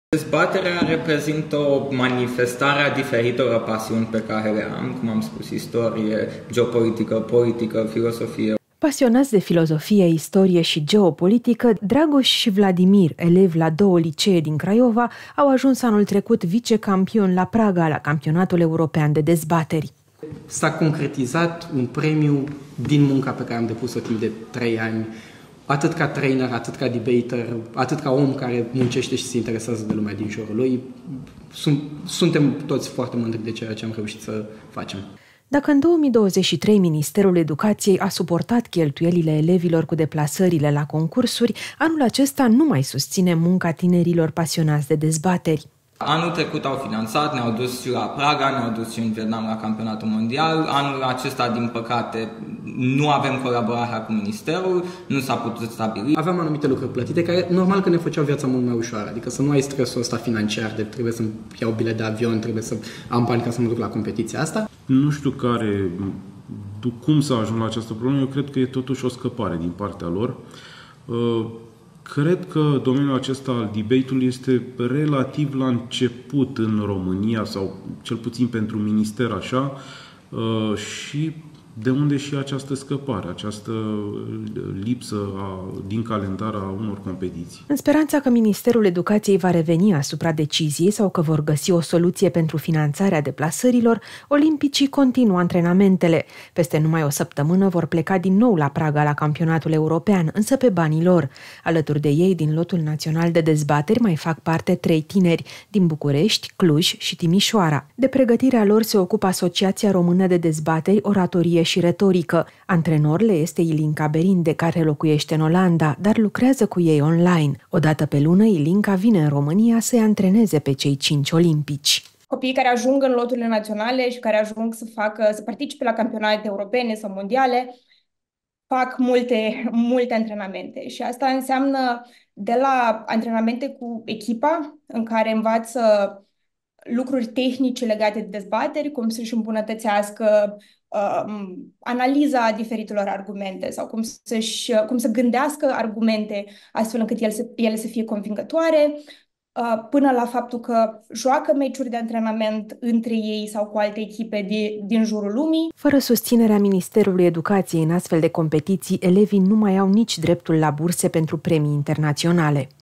Dezbaterea reprezintă o manifestare a diferitor pasiuni pe care le am, cum am spus, istorie, geopolitică, politică, filosofie. Pasionați de filozofie, istorie și geopolitică, Dragoș și Vladimir, elevi la 2 licee din Craiova, au ajuns anul trecut vicecampioni la Praga, la Campionatul European de Dezbateri. S-a concretizat un premiu din munca pe care am depus-o timp de 3 ani, atât ca trainer, atât ca debater, atât ca om care muncește și se interesează de lumea din jurul lui. Suntem toți foarte mândri de ceea ce am reușit să facem. Dacă în 2023 Ministerul Educației a suportat cheltuielile elevilor cu deplasările la concursuri, anul acesta nu mai susține munca tinerilor pasionați de dezbateri. Anul trecut au finanțat, ne-au dus și la Praga, ne-au dus și în Vietnam la campionatul mondial. Anul acesta, din păcate, nu avem colaborarea cu Ministerul, nu s-a putut stabili. Aveam anumite lucruri plătite care, normal că ne făceau viața mult mai ușoară. Adică să nu ai stresul ăsta financiar de trebuie să-mi iau bilet de avion, trebuie să am bani ca să mă duc la competiția asta. Nu știu cum s-a ajuns la această problemă, eu cred că e totuși o scăpare din partea lor. Cred că domeniul acesta al debate-ului este relativ la început în România, sau cel puțin pentru minister așa, și de unde și această scăpare, această lipsă din calendar a unor competiții. În speranța că Ministerul Educației va reveni asupra deciziei sau că vor găsi o soluție pentru finanțarea deplasărilor, olimpicii continuă antrenamentele. Peste numai o săptămână vor pleca din nou la Praga la Campionatul European, însă pe banii lor. Alături de ei, din lotul național de dezbateri, mai fac parte 3 tineri, din București, Cluj și Timișoara. De pregătirea lor se ocupă Asociația Română de Dezbateri, Oratorie și retorică. Antrenor le este Ilinca Berinde, care locuiește în Olanda, dar lucrează cu ei online. O dată pe lună, Ilinca vine în România să-i antreneze pe cei 5 olimpici. Copiii care ajung în loturile naționale și care ajung să participe la campionate europene sau mondiale fac multe antrenamente. Și asta înseamnă de la antrenamente cu echipa, în care învață lucruri tehnice legate de dezbateri, cum să-și îmbunătățească analiza diferitelor argumente sau cum să gândească argumente astfel încât ele să fie convingătoare, până la faptul că joacă meciuri de antrenament între ei sau cu alte echipe din jurul lumii. Fără susținerea Ministerului Educației în astfel de competiții, elevii nu mai au nici dreptul la burse pentru premii internaționale.